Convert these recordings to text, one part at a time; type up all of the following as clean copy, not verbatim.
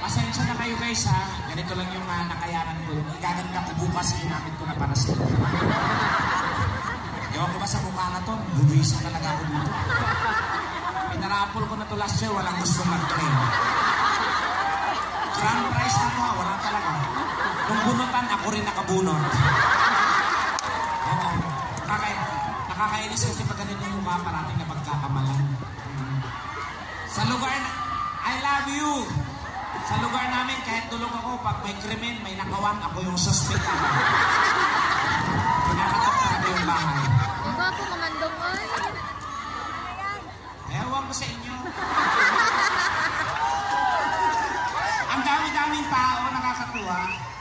Pasensya na kayo guys ha. Ganito lang yung nakayanan ko. Yung igaganda ko bukas, ginamit ko na para sa inyo. Ewan ko ba sa mukha na to? Bubisa talaga ako dito. Pinarapol ko na to last year, walang gusto mag-train. Grand prize na to ha, wala talaga. Nung bunutan, ako rin nakabunot. Oo. Nakakainis kasi pag ganito yung mukha, parating na pagkakamalan. Sa lugar na, I love you! Sa lugar namin, kahit tulog ako, pag may krimen, may nakawang, ako yung suspect. Pinakatok talaga yung bahay. Ang gwapo kamandong ay. Ewan ko sa inyo. Ang dami-daming tao, nakakatuwa.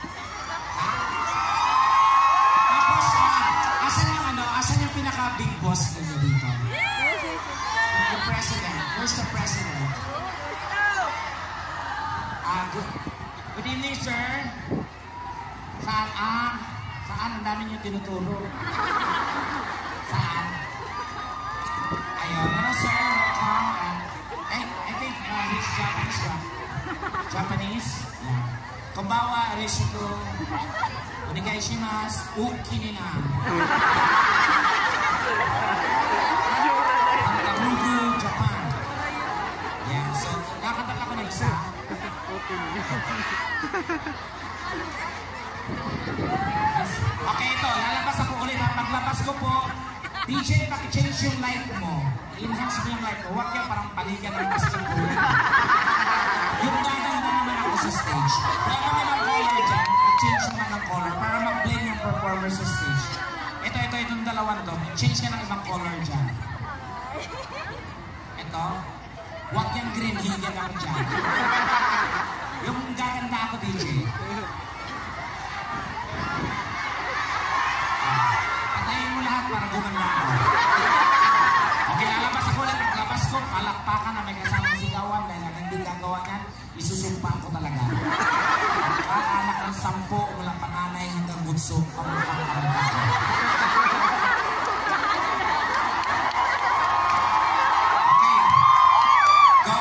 Tapos, asan yung pinaka-big boss ninyo dito? The president. Where's the president? Good evening, sir. Saan? Saan? Ang dami niyo tinuturo. Saan? Ayun. Hello, sir. Welcome. I think he's Japanese, right? Japanese? Yeah. Konbawa, Rishiko. Onegai shimasu. Uki ni na. Antarugu, Japan. Yeah. So, kakatak ako na isa. Okay, ito. Lalabas ako ulit. Paglabas ko po, DJ, paki-change yung light mo. I-enhance mo yung light mo. Huwag yan parang paligan ng basketball. Yung gaganda naman ako sa stage. Kaya kami ng color dyan. I-change naman ng color para mag-blend yung performer sa stage. Itong dalawa na to. I-change ka ng ibang color dyan. Ito. Huwag yung green. Higan ako dyan. Yung gaganda ako, DJ. Patayin mo lahat para gumanda ako. Okay, lalabas ako ulit. Paglabas ko, palakpakan na may kasamang sigawan dahil ang hindi gagawa niyan, isusumpa ko talaga. Anak ng 10, walang panganay hanggang bunso, pamukhang kamagano. Okay, go!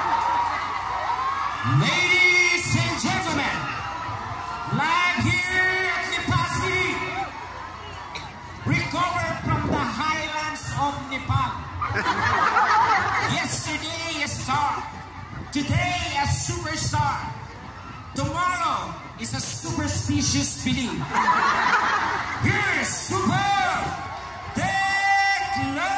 Ladies and gentlemen, live here at LIPA City, recovered from the highlands of Nepal. Yesterday a star, today a superstar, tomorrow is a superstitious belief. Here's Super Tekla!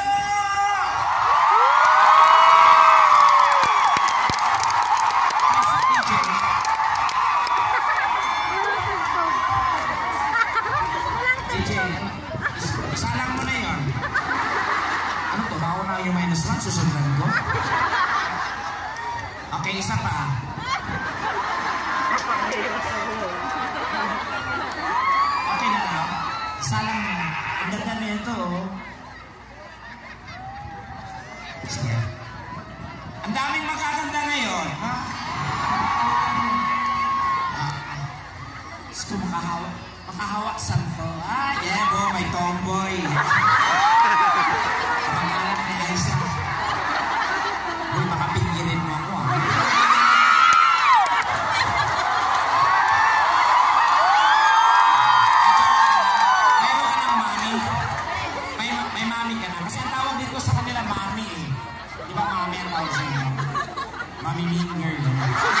Isalang mo na yun. Ano to? Bawa na yung minus 1, susundan ko. Okay, isa pa. Okay na daw. Isalang mo. Ang ganda na ito, oh. Sige. Ang daming magaganda ngayon, ha? Gusto makahawak sa to. Ah, yeah, bo, may tomboy. Pangalan ni Aisa. Uy, makapingirin mo ako, ha? Meron ka ng mami. May mami ka na. Kasi ang tawag dito sa kanila, mami, eh. Di ba mami ang tawag sa inyo? Mami minger, eh.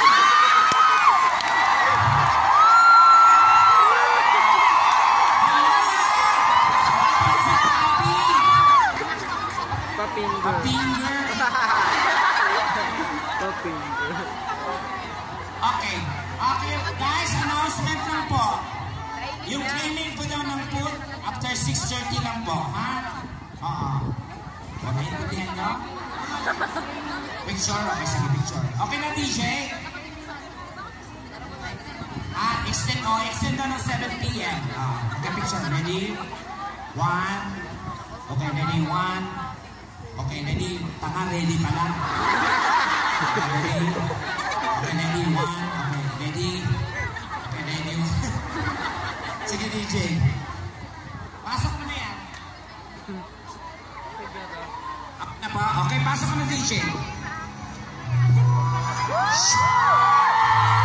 Papinger. Okay. Okay, guys, announcement lang po. Yung claiming po daw ng food, after 6:30 lang po, ha? Oo. Okay, intindihan nyo? Picture? Okay, sige, picture. Okay na, DJ? Extend daw ng 7 p.m. Okay, picture. Ready? 1. Okay, ready? 1. Okay, ready? Tanga, ready pala. Okay, ready? Okay, ready? 1. Okay, ready? Okay, ready? 1. Sige, DJ. Pasok mo na yan. Up na pa. Okay, pasok mo na, DJ.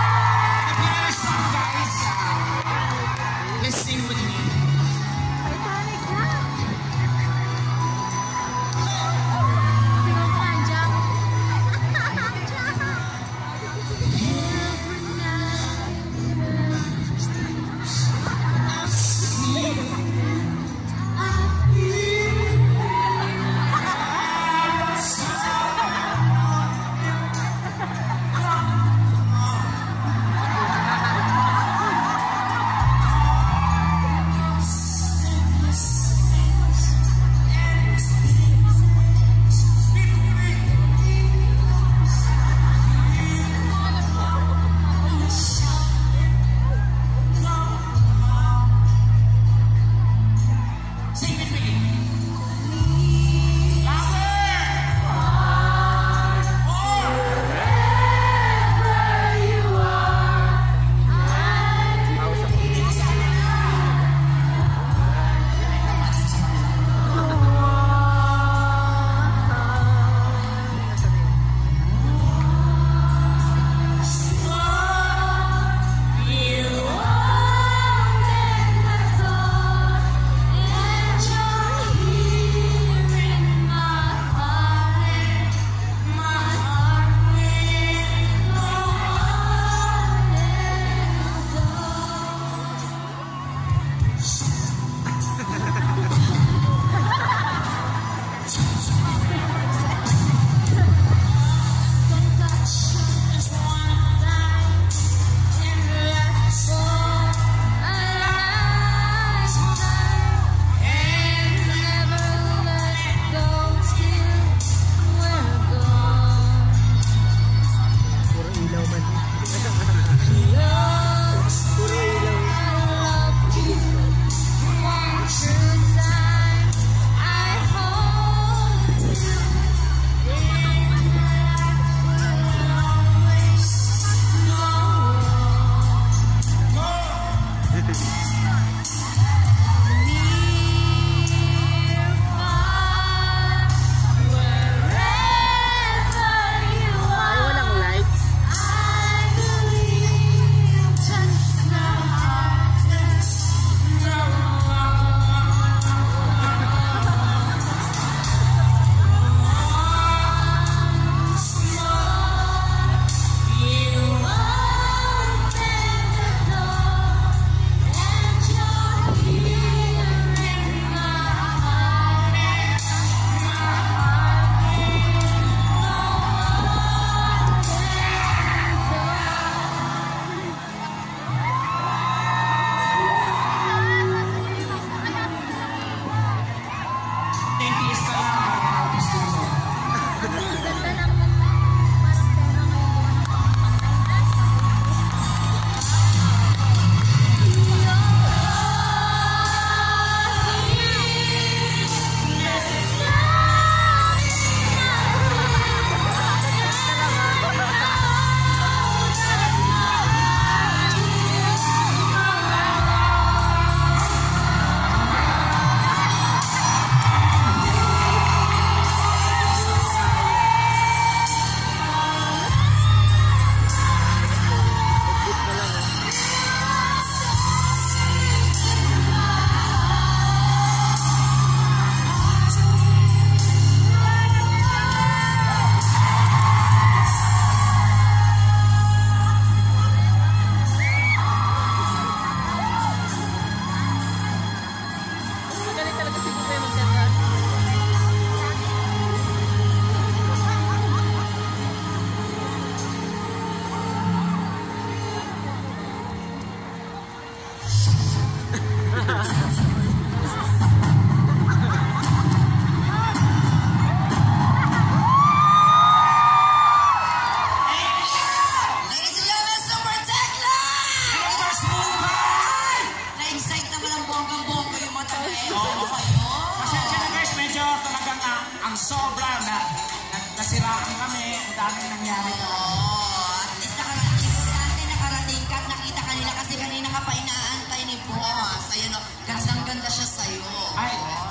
sobra na nasiraan kami. Ang daming nangyari talaga. At least importante nakarating ka at nakita ka nila kasi kanina ka pa inaantay ni boss. Ayun o, gandang-ganda siya sa'yo. Ay,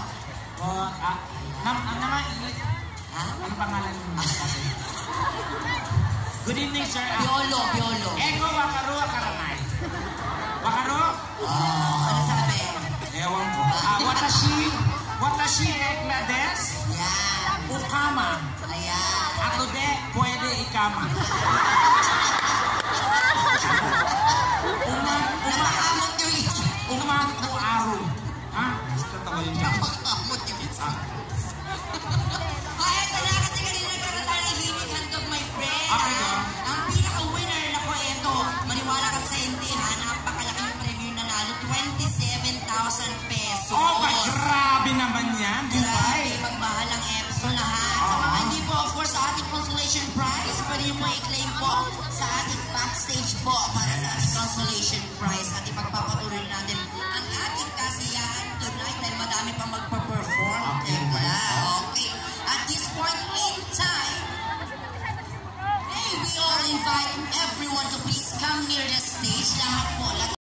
ma'am, ano naman? Ha? Ano pangalan mo? Good evening, sir. Biolo, Biolo. Eko, Wakaru, Akaranay. Wakaru? Ano sabi? Ewan ko. Watashi, Tekla des? Yan. Ukama. Ayan. Ato de, pwede ikama. Napakamot yung isa. Umang ko arum. Ha? Gusto tawa yun dyan. Napakamot yung isa. Ay, ito na kasi kanina nagkaroon tayo ng himig handog, my friend. Okay, ha? girl. Ang pinaka-winner na po ito. Maniwala ka sa hindi, ha? Napakalaking premyo na nalo. 27,000 pesos. Oh, grabe naman yan. Grabe, Boobay. magmahal ang EPSON na ha. Sa mga hindi po, of course, sa ating consolation prize, pwede nyo mo i-claim po sa ating backstage po para sa ating consolation prize. At ipagpapatuloy natin ang ating kasiyahan tonight dahil madami pang magpa-perform. Okay, Tekla. Okay. At this point in time, hey, we all invite everyone to please come near the stage. Lahat po,